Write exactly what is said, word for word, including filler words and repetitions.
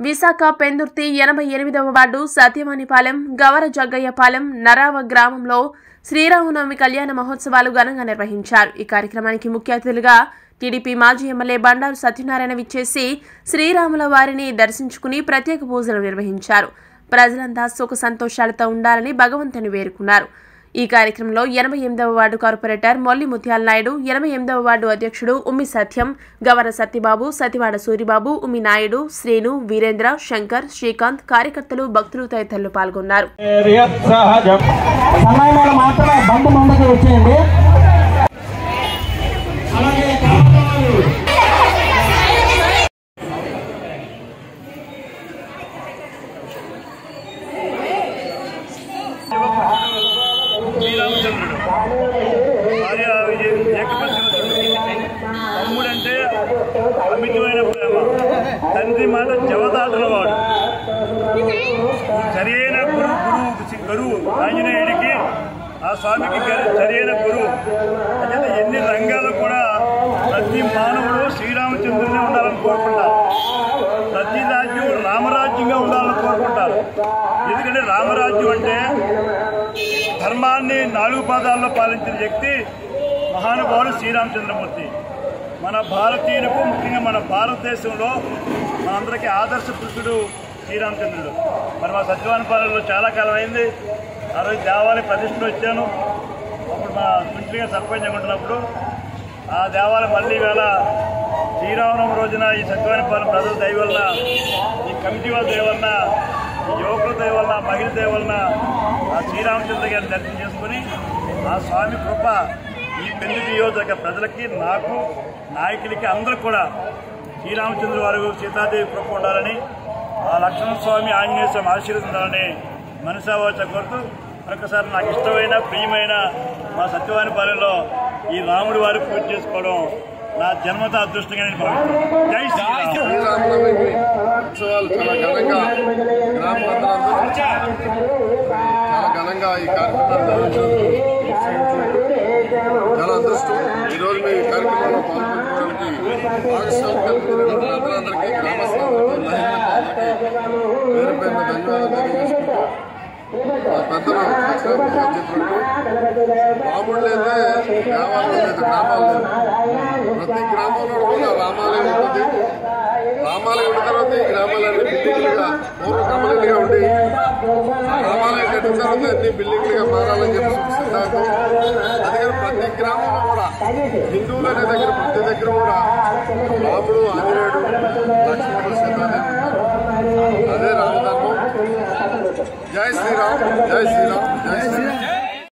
విశాఖ పెందుర్తి ఎనభై ఎనిమిదవ వార్డు సత్యవానిపాలెం గవర జగ్గయ్యపాలెం నరావ గ్రామంలో శ్రీరామనవమి కళ్యాణ మహోత్సవాలు ఘనంగా నిర్వహించారు। ఈ కార్యక్రమానికి ముఖ్య అతిథులుగా టీడీపీ మాజీ ఎమ్మెల్యే బండారు సత్యనారాయణ విచ్చేసి శ్రీరాముల వారిని దర్శించుకుని ప్రత్యేక పూజలు నిర్వహించారు। ప్రజలంతా సుఖ సంతోషాలతో ఉండాలని భగవంతుని వేడుకున్నారు। ఈ కార్యక్రమంలో ఎనభై ఎనిమిదవ వార్డు కార్పొరేటర్ మొల్లి ముత్యాల నాయుడు, ఎనభై ఎనిమిదవ వార్డు అధ్యక్షుడు ఉమ్మి సత్యం, గవర సత్యబాబు, సతివాడ సూరిబాబు, ఉమ్మి నాయుడు, శ్రీను, వీరేంద్ర, శంకర్, శ్రీకాంత్, కార్యకర్తలు, భక్తులు తదితరులు పాల్గొన్నారు। తమ్ముడంటే అమితమైన ప్రేమ, తండ్రి మాట జవదాటలవాడు, సరైన గురువు గురువు గురువు ఆంజనేయుడికి ఆ స్వామికి సరైన గురువు। అంటే ఎన్ని రంగాలు కూడా ప్రతి మానవుడు శ్రీరామచంద్రునే ఉండాలని కోరుకుంటారు। ప్రతి రాజ్యం రామరాజ్యంగా ఉండాలని కోరుకుంటారు। ఎందుకంటే రామరాజ్యం అంటే ధర్మాన్ని నాలుగు పాదాల్లో పాలించిన వ్యక్తి మహానుభావుడు శ్రీరామచంద్రమూర్తి। మన భారతీయులకు, ముఖ్యంగా మన భారతదేశంలో మనందరికీ ఆదర్శ పురుషుడు శ్రీరామచంద్రుడు। మరి మా సత్యవానిపాలెంలో చాలా కాలం అయింది। ఆ రోజు దేవాలయ ప్రతిష్టలో వచ్చాను। అప్పుడు మా కుంటిగా సర్పంచ్ ఉంటున్నప్పుడు ఆ దేవాలయం మళ్ళీ వేళ శ్రీరామనవమి రోజున ఈ సత్యవానిపాలెం ప్రజల దయ వలన, ఈ కమిటీ వాళ్ళ దయ వలన, ఈ యువకుల దయ వలన, మహిళల దయ వలన ఆ శ్రీరామచంద్ర గారిని దర్శనం చేసుకుని ఆ స్వామి కృప ఈ పెళ్లి నియోజక ప్రజలకి, నాకు, నాయకులకి అందరూ కూడా శ్రీరామచంద్ర వారు, సీతాదేవి కృప ఉండాలని, ఆ లక్ష్మణ స్వామి, ఆంజనేయ స్వామి ఆశీర్వదించాలని మనసావాచ కోరుతూ మరొకసారి నాకు ఇష్టమైన, ప్రియమైన మా సత్యవానిపాలెంలో ఈ రాముడి వారి పూజ చేసుకోవడం నా జన్మత అదృష్టంగా నేను భావిస్తున్నాను। జై శ్రీరామనవమి ఉత్సవాలు చాలా ఘనంగా గ్రామాలందరూ చాలా ఘనంగా ఈ కార్యక్రమాలు చాలా అదృష్టం। ఈరోజు మేము ఈ కార్యక్రమంలో పాల్గొనడానికి భాగస్వామి కల్పించిన ప్రజలందరికీ, గ్రామస్తులందరికీ, మహిళలందరికీ పేరు పేరున ధన్యవాదాలు తెలియజేసుకుంటూ మా పెద్దలు చెప్పినట్టు రాముడు లేదే గ్రామాలు లేదు, గ్రామాలు లేదు। ప్రతి గ్రామంలో కూడా రామాలయం ఉంటుంది। రామాలయం ఉన్న తర్వాత ఈ గ్రామాలన్నీ బిల్డింగ్లుగా, పూర్వ కమలీలుగా ఉండి రామాలయం కట్టిన తర్వాత అన్ని బిల్డింగ్లుగా మారాలని చెప్పి సిద్ధాంతం। అందుకని ప్రతి గ్రామంలో కూడా హిందువులు అనే దగ్గర ప్రతి దగ్గర కూడా రాముడు, ఆంజనేయుడు, లక్ష్మణుడు, సీతాదేవి అదే రామధర్మం। జై శ్రీరామ్, జై శ్రీరామ్, జై శ్రీరామ్।